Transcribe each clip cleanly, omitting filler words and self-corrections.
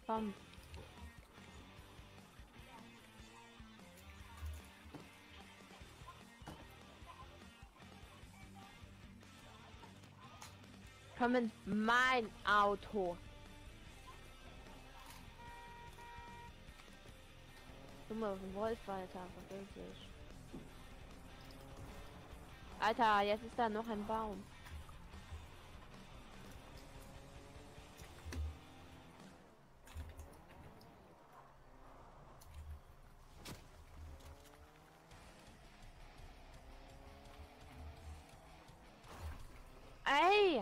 Komm. Komm in mein Auto. Guck mal, ein Wolf, Alter, wirklich. Alter, jetzt ist da noch ein Baum. Ey!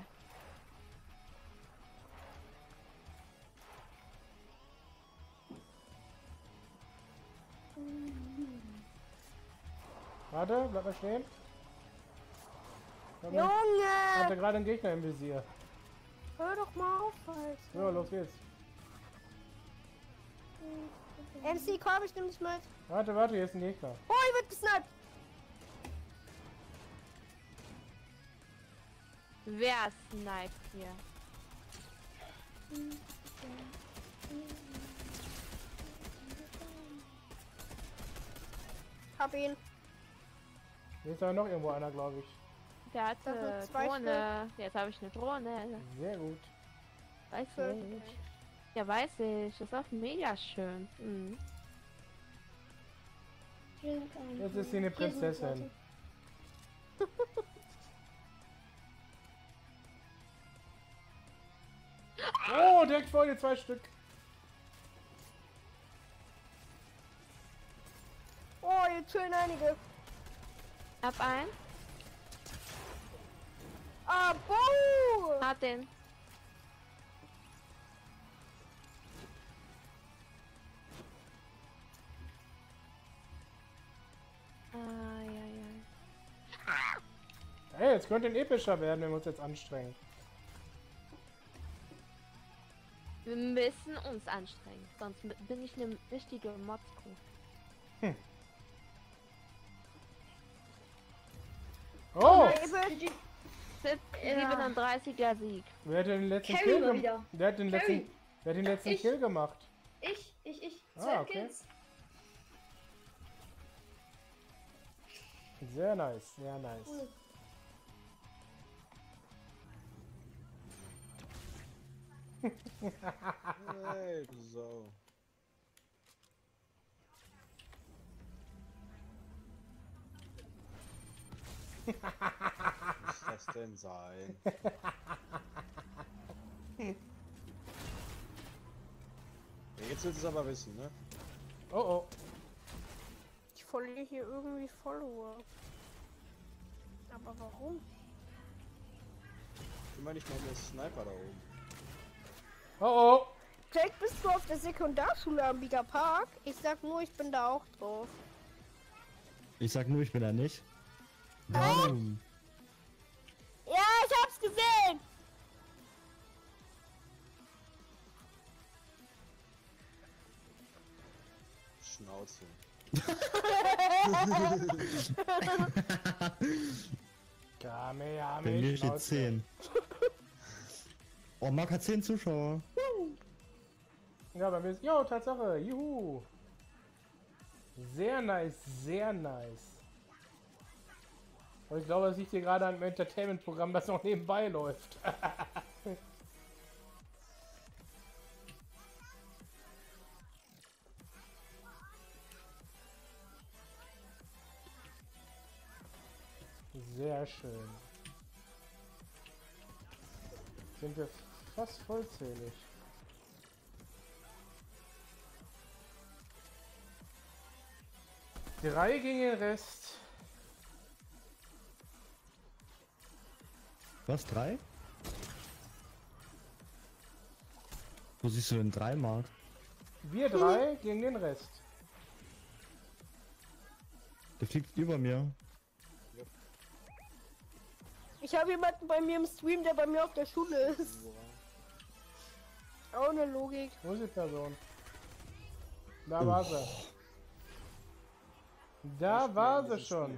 Warte, bleib mal stehen. Hatte Junge! gerade einen Gegner im Visier. Hör doch mal auf, Alter. So, los geht's. MC, komm, ich nehm dich mit. Warte, hier ist ein Gegner. Oh, ich wird gesniped. Wer sniped hier? Hab ihn. Hier ist aber noch irgendwo einer, glaube ich. Der Das hatte sind zwei Drohne. Jetzt habe ich eine Drohne. Sehr gut. Weiß Fünf. ich. Ja, weiß ich. Das ist auch mega schön. Mhm. Jetzt ist sie eine Prinzessin. Oh, direkt vor dir 2 Stück. Oh, hier chillen einige. Hab einen. Ah, boah! Hab den. Ah, ja, ja. Hey, jetzt könnte ein epischer werden, wenn wir uns jetzt anstrengen. Wir müssen uns anstrengen, sonst bin ich eine richtige Motzkuh. Oh! Episch. 37er Sieg. Wer hat den letzten Carry Kill mal gemacht? wieder. Wer hat den Carry. letzten Ich. Kill gemacht? Ich. Ah, 2 okay. Kills. Sehr nice, sehr nice. Cool. Hey, du Sau. Was soll das denn sein? Ja, jetzt willst du es aber wissen, ne? Oh oh. Ich verliere hier irgendwie Follower. Aber warum? Immer nicht mal der Sniper da oben. Oh oh. Jake, bist du auf der Sekundarschule am Bieger Park? Ich sag nur, ich bin da auch drauf. Ich sag nur, ich bin da nicht. Warum? Ja, ich hab's gesehen! Schnauze. Kamehameha. Bei mir steht 10. Oh, Marc hat 10 Zuschauer. Ja, bei mir ist... Jo, Tatsache. Juhu. Sehr nice, sehr nice. Und ich glaube, das liegt hier gerade an einem Entertainment-Programm, das noch nebenbei läuft. Sehr schön. Sind wir fast vollzählig. Drei gegen den Rest. Was, 3? Wo siehst du denn 3, Marc? Wir drei gegen den Rest. Der fliegt über mir. Ich habe jemanden bei mir im Stream, der bei mir auf der Schule ist. Ohne Logik. Wo ist die Person? Da war sie. Da war sie schon.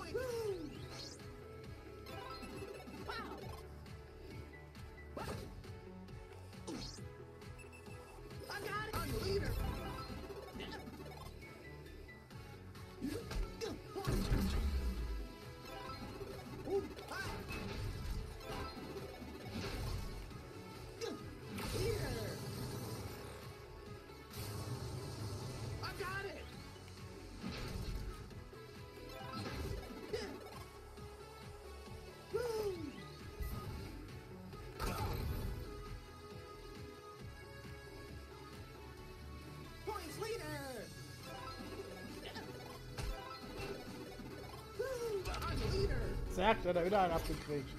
Zack, hat er wieder einen abgekriegt.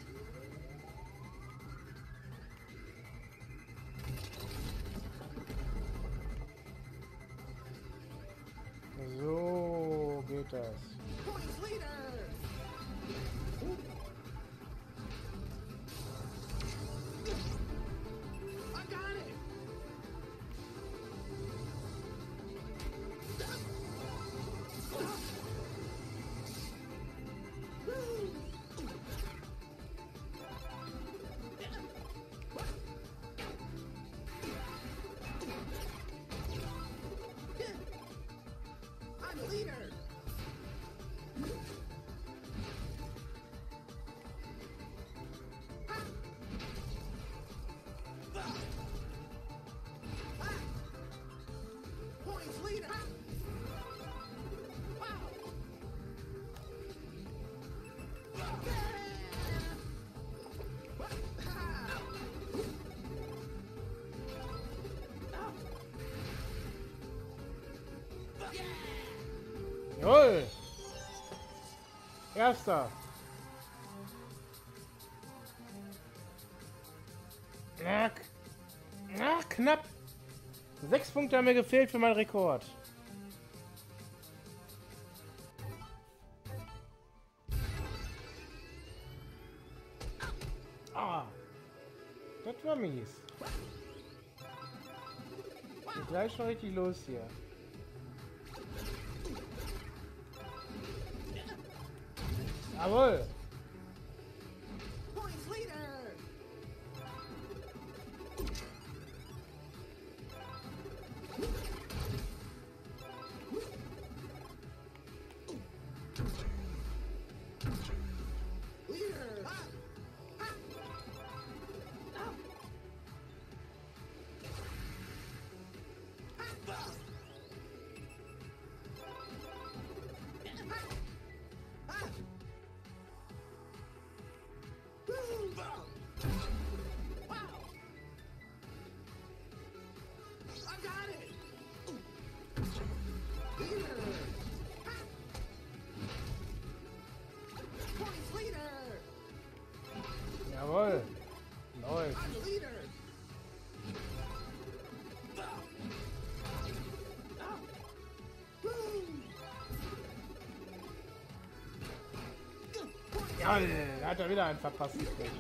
So geht das. Jawohl! Erster! Knapp! 6 Punkte haben mir gefehlt für meinen Rekord. Ah! Das war mies. Geht gleich schon richtig los hier. Jawohl! Jawohl! Läuft! Ja, da hat er wieder einen verpasst gekriegt.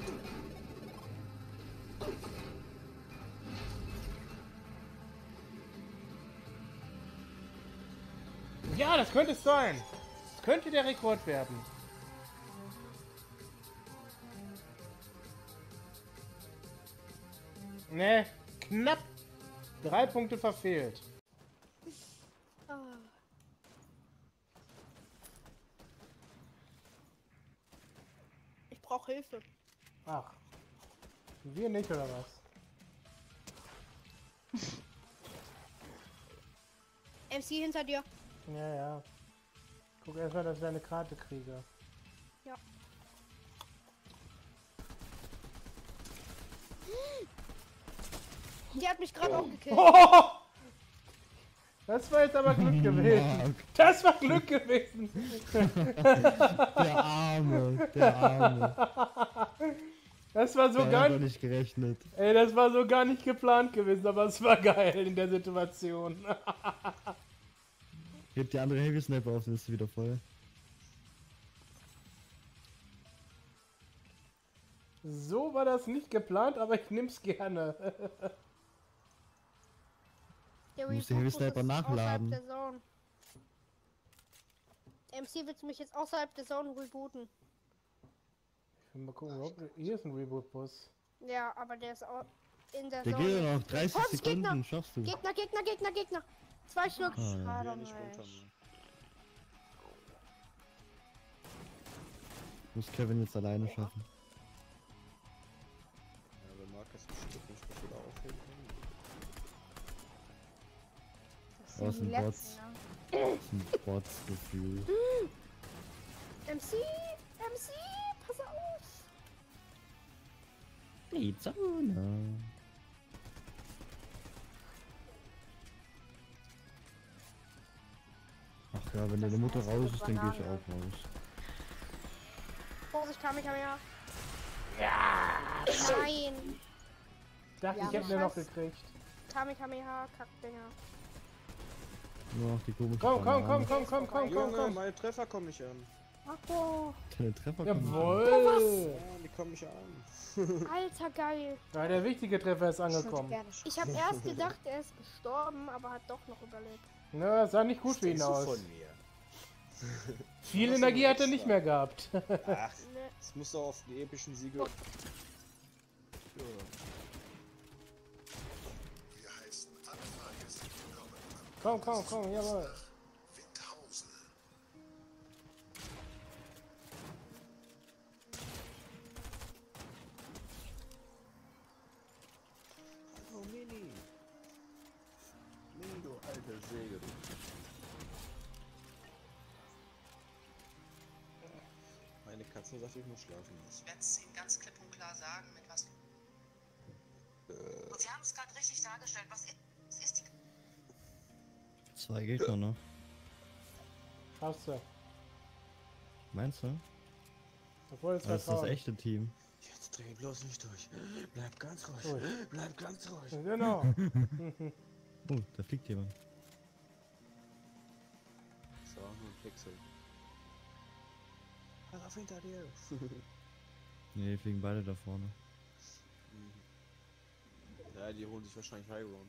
Ja, das könnte es sein. Das könnte der Rekord werden. Ne, knapp. 3 Punkte verfehlt. Ah. Ich brauche Hilfe. Ach. Wir nicht, oder was? MC hinter dir. Ja, ja. Guck erstmal, dass ich eine Karte kriege. Ja. Die hat mich gerade auch gekillt. Oh! Das war jetzt aber Glück gewesen. Das war Glück gewesen. Der Arme, der Arme. Das war so Der gar hat doch nicht. nicht gerechnet. Ey, das war so gar nicht geplant gewesen, aber es war geil in der Situation. Hebt die andere Heavy Sniper auf, dann ist sie wieder voll. So war das nicht geplant, aber ich nehm's gerne. Der Du musst die Reboot Heavy ist Sniper außerhalb nachladen. der Zone. MC, willst du mich jetzt außerhalb der Zone rebooten? Ich will mal gucken, ob hier ist ein Reboot-Bus. Ja, aber der ist auch in der Der Zone. geht ja noch 30 Pops, Sekunden, Gegner. schaffst du. Gegner. 2 Stück. Ah, ja. Schade, Ja, nicht runter, Mensch. ne? Muss Kevin jetzt alleine schaffen. Ja, wenn Markus bestimmt nicht das wieder aufheben kann. Das sind die Bots. letzten, ne? Das ist ein Bots-Gefühl. MC, pass auf. Die Zone. Ach ja, wenn deine Mutter raus ist, dann gehe ich auch raus. Vorsicht, Kamehameha. Ja! Nein. Ich dachte, Ja, ich hätte den noch Scheiß. gekriegt. Kamehameha, Kackdinger. Nur noch die komische Komm. Junge, meine Treffer kommen nicht an. Ach so. Deine Treffer kommen. Jawohl! Ja, die kommen nicht an. Alter, geil. Ja, der wichtige Treffer ist angekommen. Ich habe erst gedacht, er ist gestorben, aber hat doch noch überlebt. Na, das sah nicht gut für ihn Stehst du aus. von mir? Viel Was Energie denn hat er extra? nicht mehr gehabt. Ach, Ne. das muss doch auf die epischen Siege. Oh. Ja. Wir heißen alle Fahrgäste willkommen Komm, jawohl. Windhausen. Oh, Mini. Mini, du alte Säge. Meine Katze sagt, ich muss schlafen. Ich werde es Ihnen ganz klipp und klar sagen, mit was. Und Sie haben es gerade richtig dargestellt. Was ist die. 2 Gegner noch. Schaffst du. Meinst du? Obwohl es Das ist das vertraut. echte Team. Jetzt dreh bloß nicht durch. Bleib ganz ruhig. Ruhig. Bleib ganz ruhig. Genau. Oh, da fliegt jemand. So, nur ein Pixel. Pass auf hinter dir. Ne, die fliegen beide da vorne. Ja, die holen sich wahrscheinlich High Ground.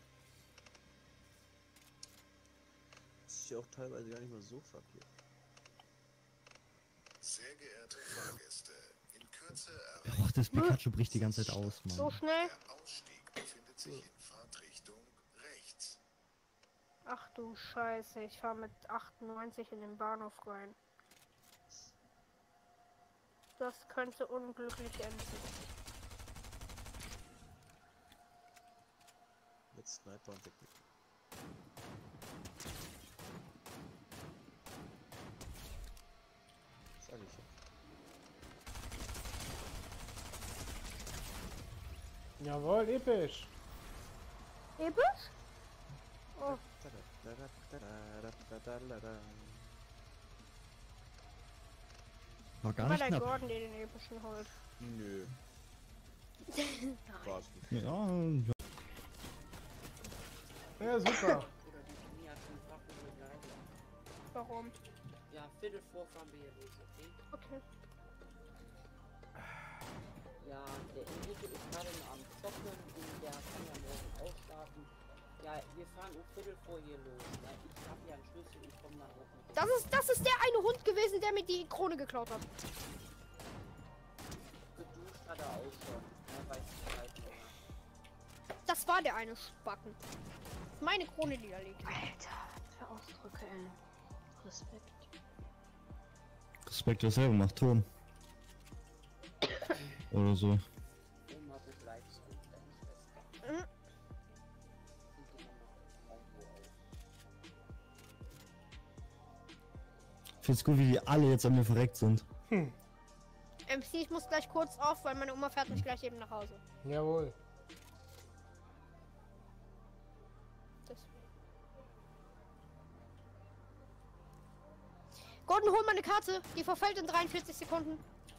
Das ist ja auch teilweise gar nicht mal so verkehrt. Sehr geehrte Fahrgäste, in Kürze Oh, das Pikachu bricht die ganze Zeit aus, So Mann. schnell. der Ausstieg befindet sich in Fahrtrichtung rechts. Ach du Scheiße, ich fahre mit 98 in den Bahnhof rein. Das könnte unglücklich enden. Mit Sniper und Technik. Sag ich ja. Jawohl, episch. Episch? Oh, War gar weil nicht der knapp. Gordon dir den epischen holt. Nö. War's nicht. Ja, Ja, super. Oder die Chemie hat schon Waffen begleitet. Warum? Ja, Viertel vor fahren wir hier los, okay? Okay. Ja, gerade am Zocken und der kann ja morgen ausschlafen. Ja, wir fahren um Viertel vor hier los. Ja, ich habe ja einen Schlüssel, ich komme nach oben. Das ist der eine Hund gewesen, der mir die Krone geklaut hat. Geduscht hat er auch schon. Er weiß Bescheid. Das war der eine Spacken. Das ist meine Krone, die da liegt. Alter, für Ausdrücke, ey. Respekt. Respekt, was selber macht Ton. Oder so. Oma begleitest du deine Schwester. Mhm. Und die Mama irgendwo auf. Ich find's gut, wie die alle jetzt an mir verreckt sind. MC, ich muss gleich kurz auf, weil meine Oma fährt mich gleich eben nach Hause. Jawohl. Das. Gordon, hol mal eine Karte. Die verfällt in 43 Sekunden.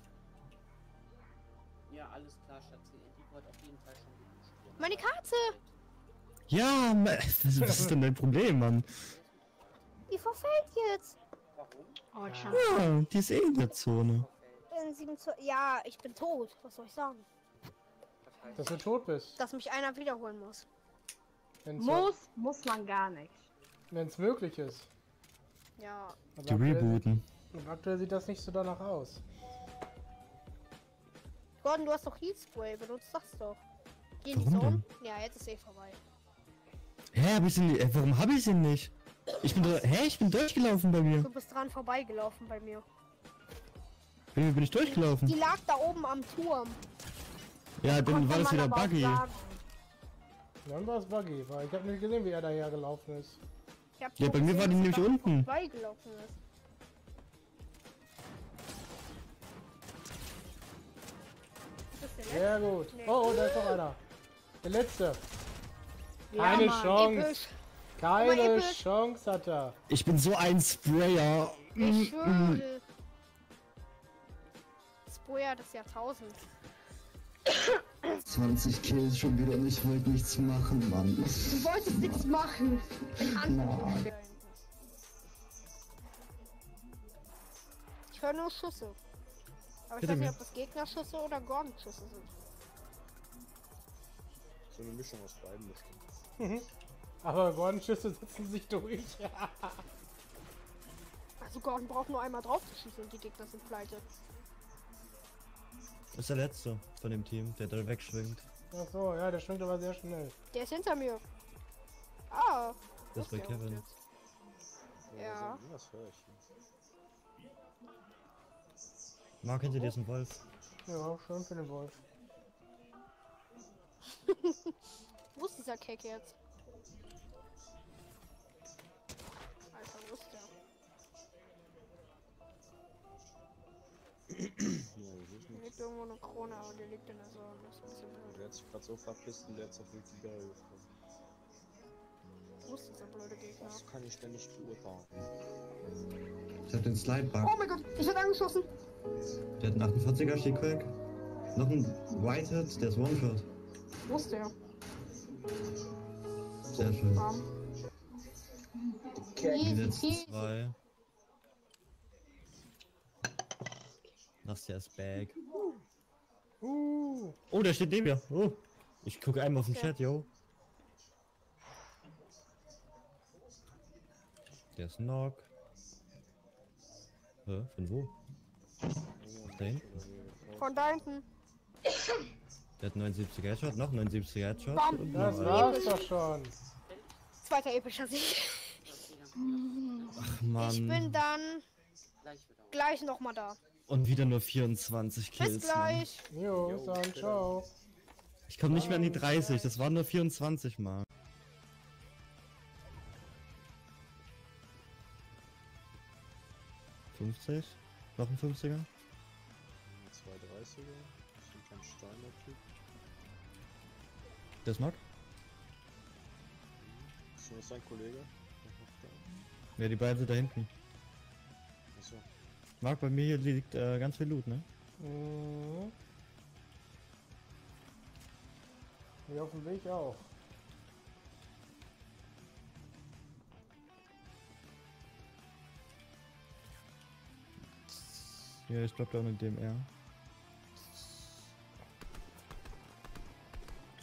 Ja, alles klar, Schatzi. Die wird auf jeden Fall schon geduscht. Meine Karte! Ja, was ist denn dein Problem, Mann? Die verfällt jetzt. Warum? Oh, Chan. Ja, die ist eh in der Zone. In 7 zu. Ja, ich bin tot. Was soll ich sagen? Das heißt, Dass du tot bist. Dass mich einer wiederholen muss. Muss man gar nicht. Wenn es möglich ist. Ja. Aber Die aktuell, rebooten. aktuell sieht das nicht so danach aus. Gordon, du hast doch Heat Spray. Benutzt das doch. Geh in die Warum Zone. Ja, jetzt ist eh vorbei. Hä, hab ich sie nicht? Warum hab ich sie nicht? Ich bin durchgelaufen bei mir. Du bist dran vorbeigelaufen bei mir. Wie bin ich durchgelaufen? Die lag da oben am Turm. Ja, dann war das wieder buggy. Dann war es buggy, weil ich habe nicht gesehen, wie er daher gelaufen ist. Ich hab Ja, nur bei mir gesehen, war die dass nämlich er da unten. vorbeigelaufen ist. Ist das der letzte? Sehr gut. Nee. Oh, da ist noch einer. Der letzte. Ja, Keine Mann. Chance. Episch. Keine Aber episch. Chance hat er. Ich bin so ein Sprayer. Ich schwöre. Spoiler des Jahrtausends. 20 Kills schon wieder und ich wollte nichts machen, Mann. Du wolltest nichts machen. Nein. Ich höre nur Schüsse. Aber ich Bitte weiß nicht, mir. ob das Gegnerschüsse oder Gordon-Schüsse sind. So eine Mischung aus beiden bestimmt. Aber Gordon-Schüsse setzen sich durch. Also Gordon braucht nur einmal drauf zu schießen und die Gegner sind pleite. Das ist der letzte von dem Team, der da wegschwingt. Ach so, ja, der schwingt aber sehr schnell. Der ist hinter mir. Ah. Das ist bei ist der Kevin. Ja. Das höre ich. Mark, hinter dir ist ein Wolf. Ja, schön für den Wolf. Wo ist dieser Cake jetzt? Alter, wo ist der? Ja, das ist Hier nicht. liegt irgendwo eine Krone, aber der liegt in der Sonne. Das ist ein bisschen blöd. Der hat sich gerade so verpisst und der hat auf die Zigarre gefunden. Wo ist dieser blöde Gegner? Das kann ich denn nicht beurteilen. Ich hab den Slide-Bug. Oh mein Gott, ich werde angeschossen. Der hat einen 48er Stickquack. Noch ein Whitehead, der ist One-Shot. Wo ist der? Sehr schön. Die Easy, letzten easy. zwei. Nastja ist back. Oh, der steht neben mir. Oh. Ich gucke einmal auf den Chat, yo. Der ist Knock. Von wo? Da hinten. Von da hinten. Der hat 79er Headshot, noch 79er Headshot. Bam. Und Das noch war's doch schon. Zweiter epischer Sieg. Ach, Mann. Ich bin dann gleich wieder. gleich nochmal da. Und wieder nur 24 Kills. Bis gleich. Jo, dann ciao. Mann. Ich komme nicht mehr an die 30, das waren nur 24 Mal. $50? Noch ein 50er? 230er. Das ist kein Steiner-Typ. Der ist Knock? Ist das sein Kollege? Ja, die beiden sind da hinten. Achso. Marc, bei mir hier liegt ganz viel Loot, ne? Mhm. Hier auf dem Weg auch. Ja, ich bleib da mit dem R.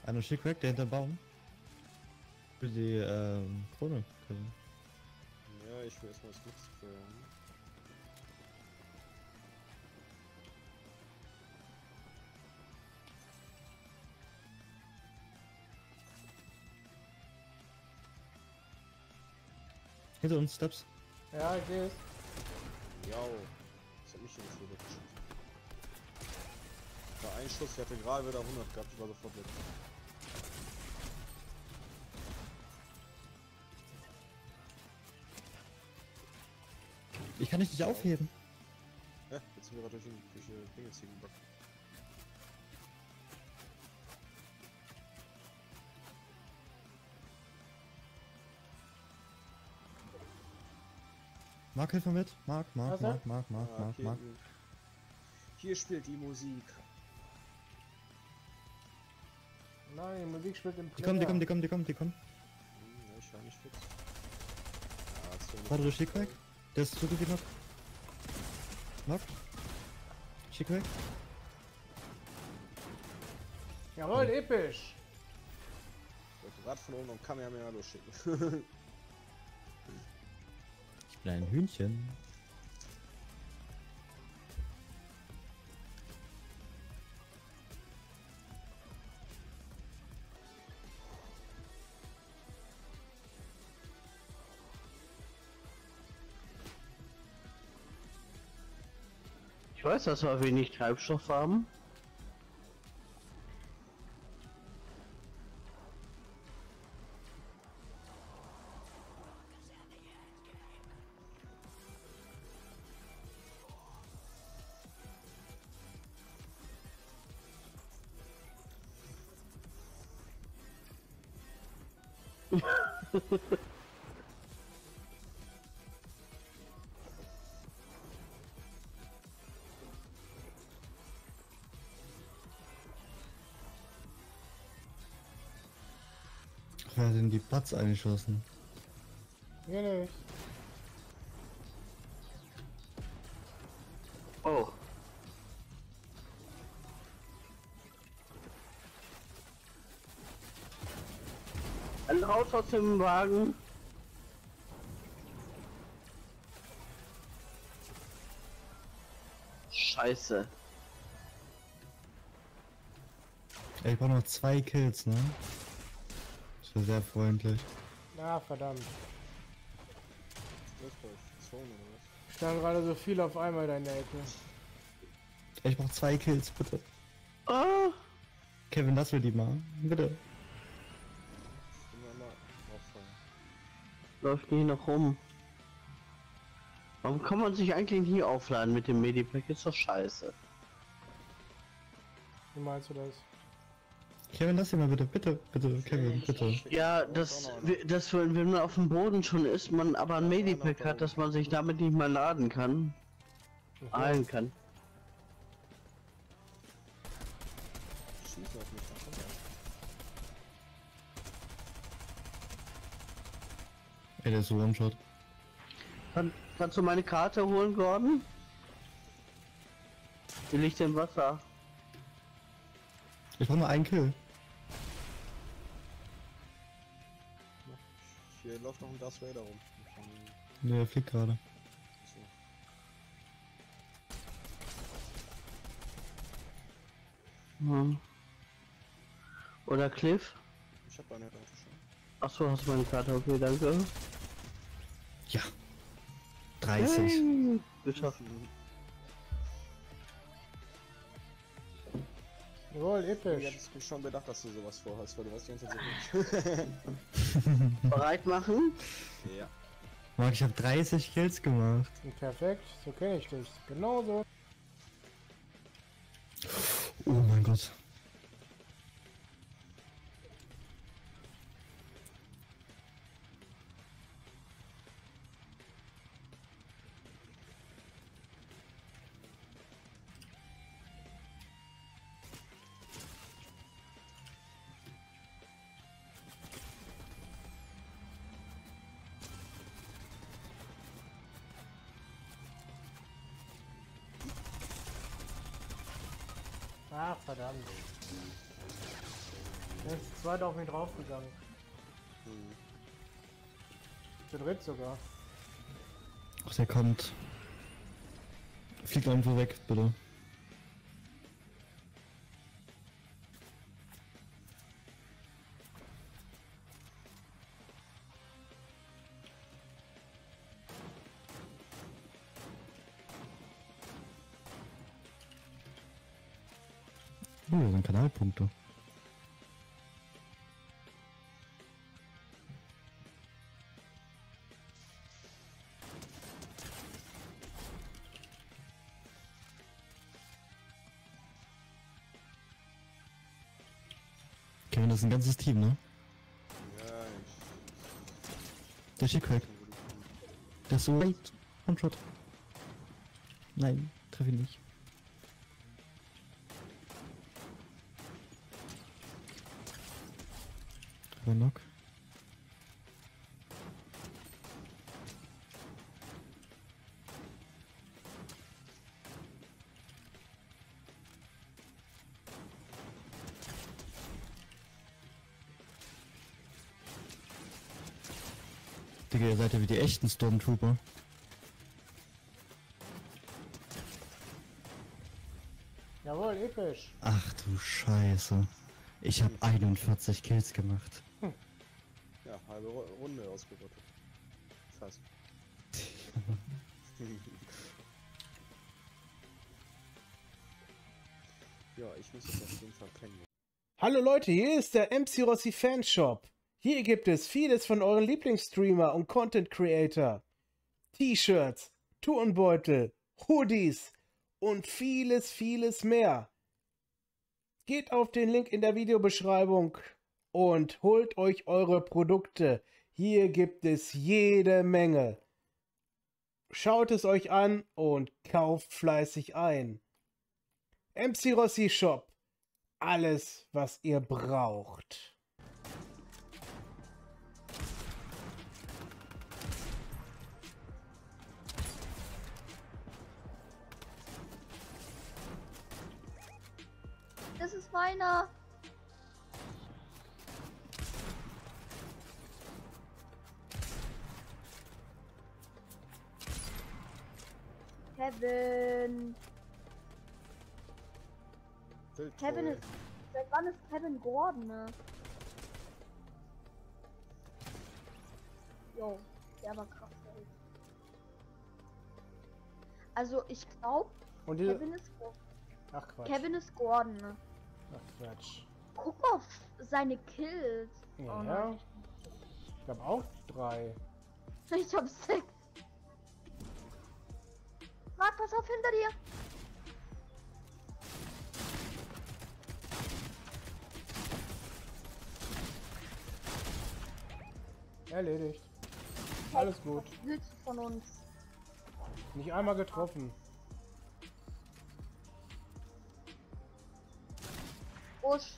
Einer Schickwack, der hinter Baum. Für die Krone. Ja, ich will erstmal das Mix füllen. Hinter uns, Steps. Ja, ich sehe es. Ja, das hat mich schon so weggeschossen. War ein Schuss, ich hatte gerade wieder 100 gehabt, ich war sofort weg. Ich kann dich nicht aufheben. Ja, jetzt sind wir gerade durch die Dinge ziehen. Mark, hilf mir mit. Mark. Hier spielt die Musik. Nein, die Musik spielt im Die Player. kommen. Ja, ich war nicht fix. Ja, hast du nicht- Warte, du Schickwack. Der ist so gut wie noch. Knock. Schickwack. Jawohl, episch. Ich wollte gerade von oben und Kamehameha losschicken. Ich bin ein Hühnchen. Ich weiß, dass wir wenig Treibstoff haben. Wer hat denn die Platz eingeschossen? Hier nicht. Oh. Ein raus aus dem Wagen. Scheiße. Ey, ich brauche noch 2 Kills, ne? Das wäre sehr freundlich. Na, verdammt. Das ist bei Zone oder was? Stand gerade so viel auf einmal da in der Ecke. Ey, ich brauche 2 Kills, bitte. Ah. Kevin, lass mir die mal. Bitte. Ich bin mal auffallen. Läuft nie noch rum. Warum kann man sich eigentlich nie aufladen mit dem Medipack? Ist doch scheiße. Wie meinst du das? Kevin, lass dir mal bitte. Bitte, Kevin, bitte. Ja, das, wenn man auf dem Boden schon ist, man aber ein Medipack hat, dass man sich damit nicht mal laden kann. Heilen kann. Schießen auf mich, dann kommt er. Ey, der ist so One-Shot. Kannst du meine Karte holen, Gordon? Die liegt im Wasser. Ich brauche nur einen Kill. Hier läuft noch ein Darth Vader rum. Ne, der fliegt gerade. Hm. Oder Cliff? Ich hab eine Karte schon. Achso, hast du meine Karte? Okay, danke. Ja. 30. Hey, geschafft. Jawohl, Ich episch. hätte mich schon bedacht, dass du sowas vorhast, weil du weißt die ganze Zeit so nicht. Bereit machen? Ja. Marc, ich habe 30 Kills gemacht. Perfekt, so kenne ich dich. Genauso. Oh mein Gott. Ach, verdammt. Er ist zu zweit auf mich draufgegangen. Zu dritt sogar. Ach, der kommt. Fliegt irgendwo weg, bitte. Oh, das sind Kanalpunkte. Kevin, das ist ein ganzes Team, ne? Ja, Der ist hier crack. Der ist so weit. One-Shot. Nein, treffe ihn nicht. Knock. Digga, ihr seid ja wie die echten Stormtrooper. Jawohl, episch. Ach du Scheiße. Ich habe 41 Kills gemacht. ja, halbe Runde ausgerottet. Fast. ja, ich muss es auf jeden Fall kennen. Hallo Leute, hier ist der MC Rossi Fanshop. Hier gibt es vieles von euren Lieblingsstreamer und Content Creator. T-Shirts, Turnbeutel, Hoodies und vieles mehr. Geht auf den Link in der Videobeschreibung und holt euch eure Produkte. Hier gibt es jede Menge. Schaut es euch an und kauft fleißig ein. MC Rossi Shop. Alles, was ihr braucht. Das ist meiner. Kevin. Kevin ist. Seit wann ist Kevin Gordon, ne? Jo, der war krass. Ey. Also ich glaube, Kevin ist Gordon. Ach Quatsch. Kevin ist Gordon, ne? Ach Quatsch. Guck mal auf seine Kills. Ja, Oh nein. ich habe auch 3. Ich hab 6. Marc, pass auf, hinter dir. Erledigt. Alles gut. Was willst du von uns? Nicht einmal getroffen. Busch.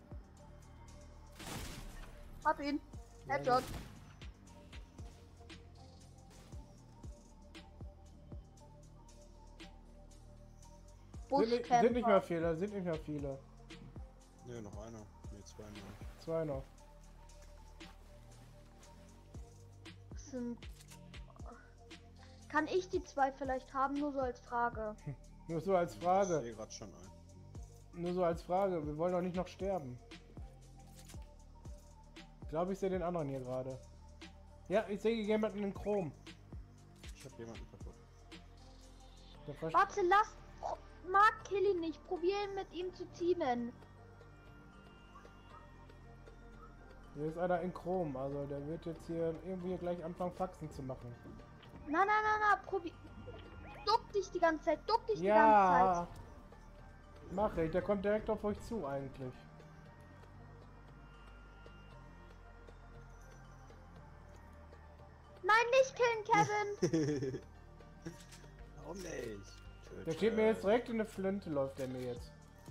Hab ihn. Headshot. Sind nicht mehr viele, sind nicht mehr viele. Ne, noch einer. Ne, 2 noch. 2 noch. Kann ich die 2 vielleicht haben, nur so als Frage? Nur so als Ich Frage. sehe gerade schon ein. Nur so als Frage. Wir wollen doch nicht noch sterben. Ich glaube, ich sehe den anderen hier gerade. Ja, ich sehe jemanden in Chrom. Ich habe jemanden kaputt. Warte, lass Marc kill ihn nicht. Probieren mit ihm zu teamen. Hier ist einer in Chrom, also der wird jetzt hier irgendwie gleich anfangen Faxen zu machen. Na, probier. Duck dich die ganze Zeit, duck dich die ganze Ja, Zeit. mach ich. Der kommt direkt auf euch zu eigentlich. Nein, nicht killen, Kevin. Warum nicht? Der steht mir jetzt direkt in eine Flinte, läuft der mir jetzt.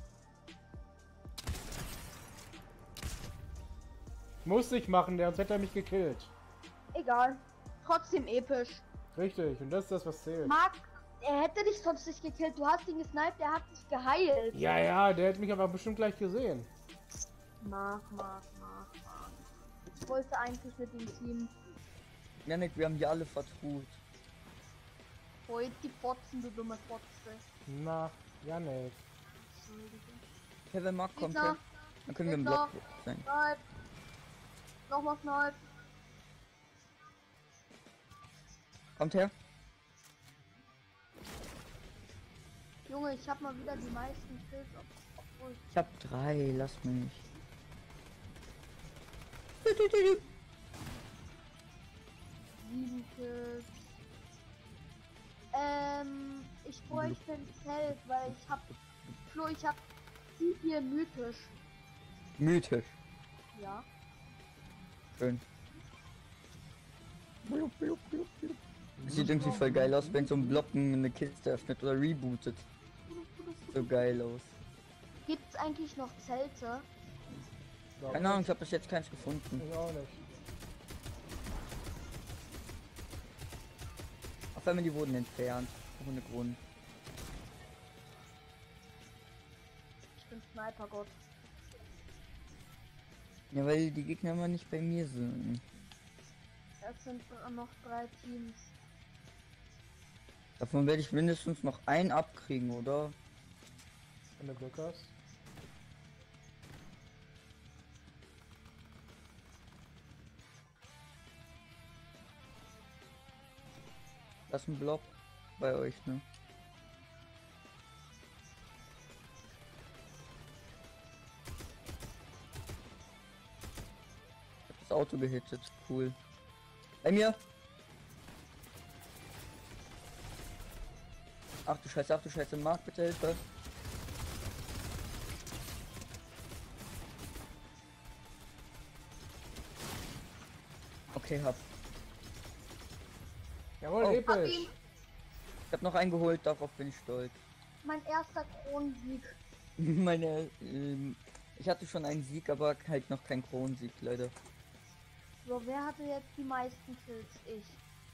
Muss ich machen, sonst hätte er mich gekillt. Egal. Trotzdem episch. Richtig, und das ist das, was zählt. Marc, Er hätte dich sonst nicht gekillt. Du hast ihn gesniped, er hat dich geheilt. Ja, ja, der hat mich aber bestimmt gleich gesehen. Mark. Ich wollte eigentlich mit dem Team. Janik, wir haben die alle vertrut. Heute die Fotzen, du dumme Fotze. Na, ja nicht. Kevin Mark kommt Gegner. her. Dann können wir im Gegner. Block sein. Snipe. Nochmal Snipe. Kommt her. Junge, ich hab mal wieder die meisten Kills. Obwohl. Ich hab 3, lass mich. 7 Kills. Ich bräuchte ein Zelt, weil ich hab. Flo, ich hab hier mythisch. Mythisch. Ja. Schön. Blub, blub, blub, blub. Das sieht irgendwie voll geil aus, wenn so ein Blocken eine Kiste öffnet oder rebootet. So geil aus. Gibt's eigentlich noch Zelte? Keine Ahnung, ich habe bis jetzt keins gefunden. Ich auch nicht. Auf einmal die wurden entfernt. Ohne Grund. Ich bin Sniper-Gott. Ja, weil die Gegner immer nicht bei mir sind. Es sind noch 3 Teams. Davon werde ich mindestens noch einen abkriegen, oder? Wenn du Glück hast. Das ist ein Block bei euch, ne? Ich hab das Auto gehittet, cool. Bei mir! Ach du Scheiße, Marc, bitte Hilfe! Okay, hab. Jawohl, Oh. episch. Ich hab noch einen geholt, darauf bin ich stolz. Mein erster Kronensieg. Ich hatte schon einen Sieg, aber halt noch keinen Kronensieg, leider. So, wer hatte jetzt die meisten Kills? Ich.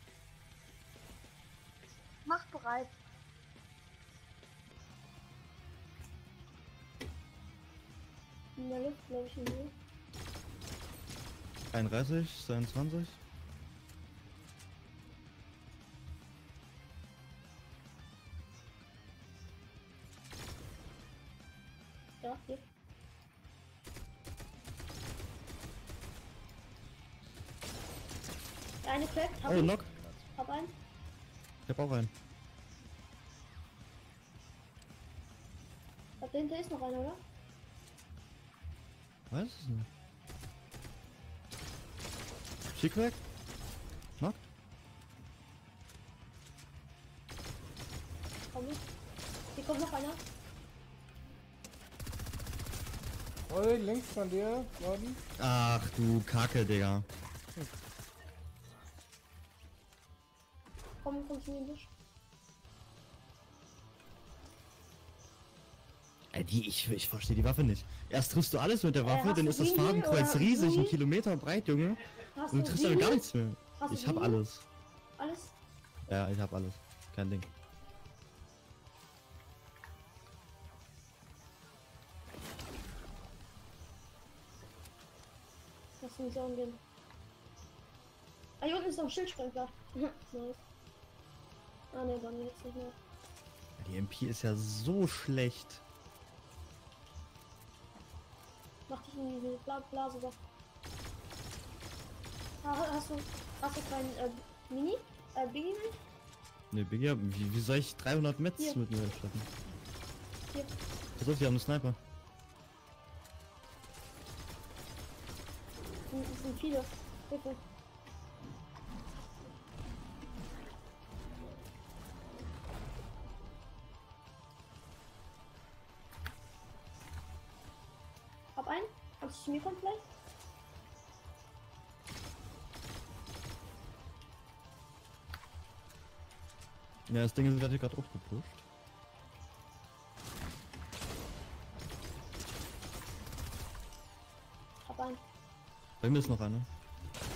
Macht bereit. In der Luft, glaube ich, in der 31, 22. Ja, hier. Eine Crack, hab Oh, ich. Knock. Hab einen. Ich hab auch einen. Da hinter ist noch einer, oder? Weiß es nicht. Schick weg. Knock. Komm ich. Hier kommt noch einer. Oi, links von dir, Norden. Ach du Kacke, Digga. Komm zu mir in den Busch. Ich verstehe die Waffe nicht. Erst triffst du alles mit der Waffe, hast dann du ist das Linie Fadenkreuz oder riesig, Linie? 1 Kilometer breit, Junge. Hast Und du triffst aber gar nichts mehr. Hast du Ich hab Linie? alles. Alles? Ja, ich hab alles. Kein Ding. Lass mich so umgehen. Ah, hier unten ist noch ein Schildsprenkler. Nice. Ah, ne, dann jetzt nicht mehr. Die MP ist ja so schlecht. Mach dich in diese Blase da. Hast du keinen Mini? Biggie? Ne, Biggie, wie soll ich 300 Metz Hier. mit mir schaffen? Hier. Pass auf, die haben einen Sniper. Es sind viele. Bitte. Hab einen. Kannst du zu mir kommen vielleicht? Ja, das Ding ist gerade aufgepusht. Hab einen. Bei mir ist noch einer.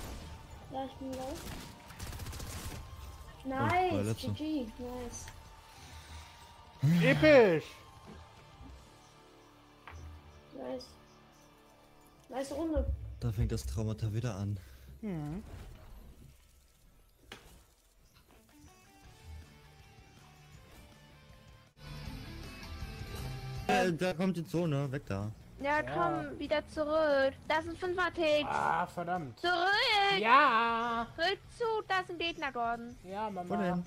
Ja, ich bin raus. der Nice, letzte. GG, nice. Episch! Nice. Nice Runde. Da fängt das Traumata wieder an. Mhm. Da kommt die Zone, weg da. Ja, komm, wieder zurück. Das sind 5er-Ticks. Ah, verdammt. Zurück! Ja! Rückzug, da ist ein Gegner, Gordon. Ja, Wo Mama. denn?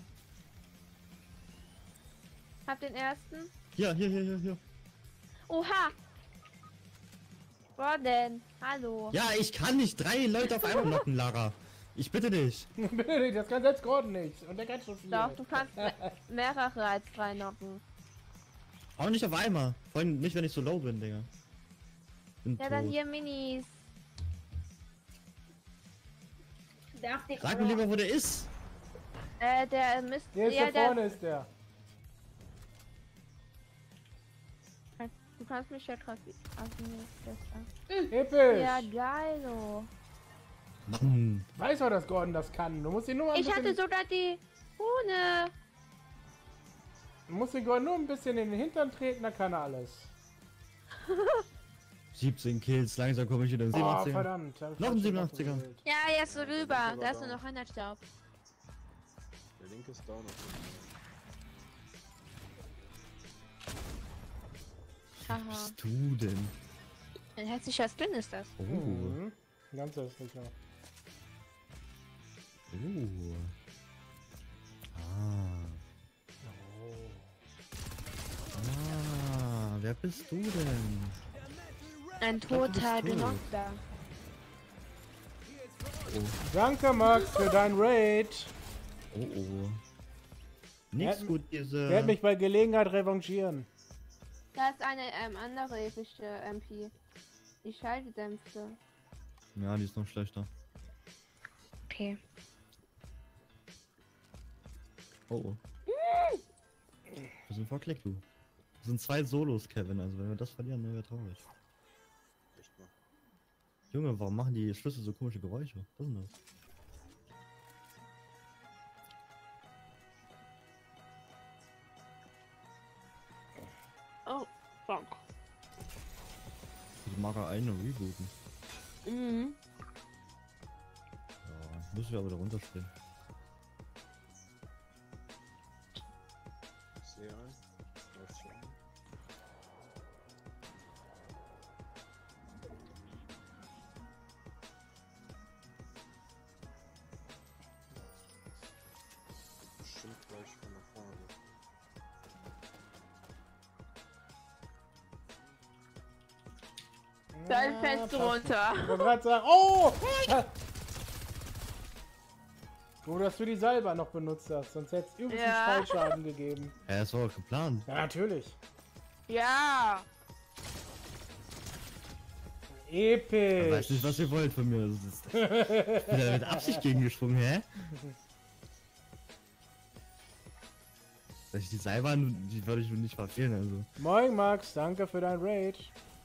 Hab den ersten. Hier. Oha! Gordon, hallo. Ja, ich kann nicht 3 Leute auf einmal knocken, Lara. Ich bitte dich. Bitte nicht, das kann selbst Gordon nicht. Und der kann schon viel. Doch, du kannst mehrere als 3 knocken. Auch nicht auf einmal. Vor allem nicht, wenn ich so low bin, Digga. Bin Ja, dann tot. hier Minis. Sag mir lieber, wo der ist. Der müsste... Der ist ja, da vorne, ist der. Du kannst mich ja treffen. Ach, nee, Episch! ja, geilo. Mann. Weiß doch, dass Gordon das kann. Du musst ihn nur ein Ich bisschen... hatte sogar die Rune. Du musst den Gordon nur ein bisschen in den Hintern treten, dann kann er alles. 17 Kills, langsam komme ich wieder in Oh, 87er. verdammt. hab ich Noch ein falsch 87er. gewählt. Ja, jetzt so rüber. Da ist nur noch 100 Staub. Der linke ist down auf jeden Haha. Was bist du denn? Ein hässlicher Skin ist das. Oh. Mhm. Ganz hässlicher. Wer bist du denn? Ein dachte, du bist toter tot. Genockter. Danke, Max, für dein Raid. Oh. Nix gut, diese... Werd mich bei Gelegenheit revanchieren. Da ist eine andere epische MP. Die Schalldämpfte. Ja, die ist noch schlechter. Okay. Oh. Wir sind verklickt, du. Das sind 2 Solos, Kevin, also wenn wir das verlieren, dann wäre traurig. Echt mal. Junge, warum machen die Schlüssel so komische Geräusche? Was ist denn das? Oh, fuck. Ich mag ja eine rebooten. Mhm. Ja, müssen wir aber da runterspringen. Ich sehe einen. Läuft schon. Bestimmt gleich von nach vorne. Dann fällst du runter. Ich wollte gerade sagen, oh! Gut, dass du die Salbe noch benutzt hast, sonst hätte es übelst Ja. Fallschaden gegeben. Ja, das war doch geplant. Ja, natürlich. Ja. Ich Episch. weiß nicht, was ihr wollt von mir. Das ist, ich bin da mit Absicht gegengesprungen, hä? Dass ich die Seilbahn, die würde ich nicht verfehlen, also. Moin Max, danke für dein Raid.